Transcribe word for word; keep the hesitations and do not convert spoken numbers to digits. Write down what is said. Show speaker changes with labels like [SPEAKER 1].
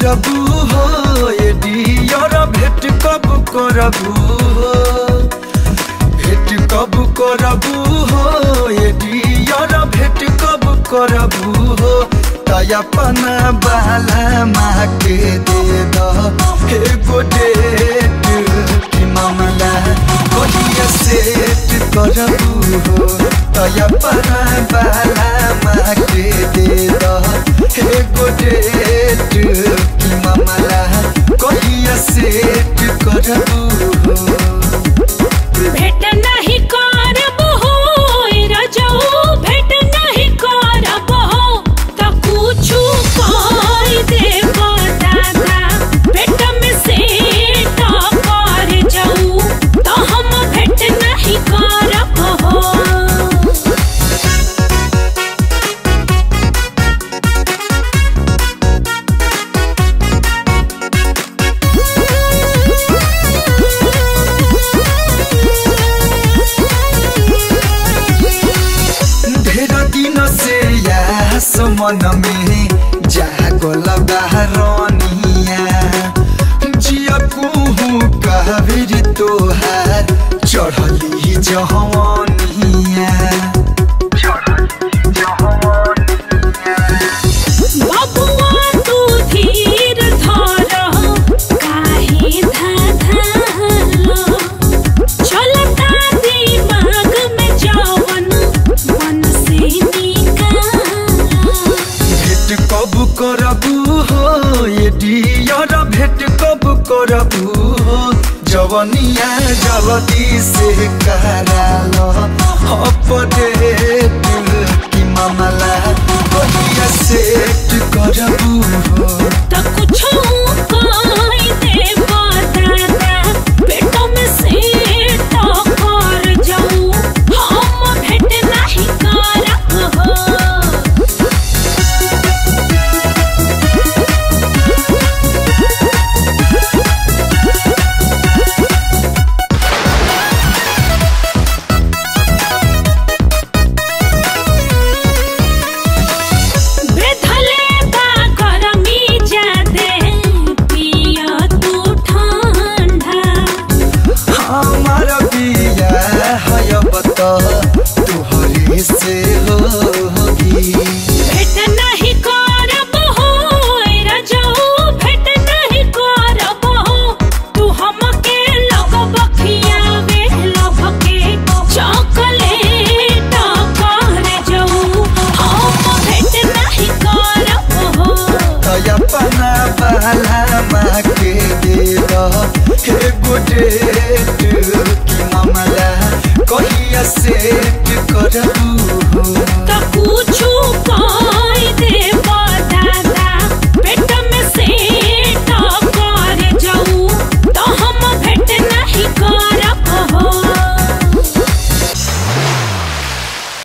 [SPEAKER 1] करबू हो ये डियर भेट कब करबू हो भेट कब करबू हो ये डियर भेट कब करबू हो तयपना बाला माँ के दे दो एगो डेट कि मामला कहिया सेट करबू हो तयपना बाला माँ के दे दो एगो डेट कि मामला कहिया सेट करबू हो
[SPEAKER 2] भेट नहीं करब हो रजऊ भेट नहीं करब हो त कुछु कर देब दादा भेट में सेट कर जाऊ त हम भेट नहीं करब हो
[SPEAKER 1] मन में जागल बहरनिया जिया कुहू कहबिर तोहार चढ़ली जहवनिया
[SPEAKER 2] बबुआ तू धीर धर काहे धाधालो चलता दिमाग में जवन मन से
[SPEAKER 1] कब करबू हो ये डियर भेट कब करबू हो जवनिया जल्दी से करालो अपडेट कि मामला कहिया सेट करबू हो
[SPEAKER 2] त कुछो कहि देब दादा पेट में सेट कर जाऊ हम भेट नहीं करब हो
[SPEAKER 1] तुहरे से होगी
[SPEAKER 2] भेट नहीं करब हो रजऊ भेट नहीं करब हो तू हमके लगब खियावे लभ के चॉकलेट कर जाऊ हम भेट नहीं करब हो
[SPEAKER 1] तयपना बाला माँ के दे दो एगो डेट कि मामला कहिया सेट करबू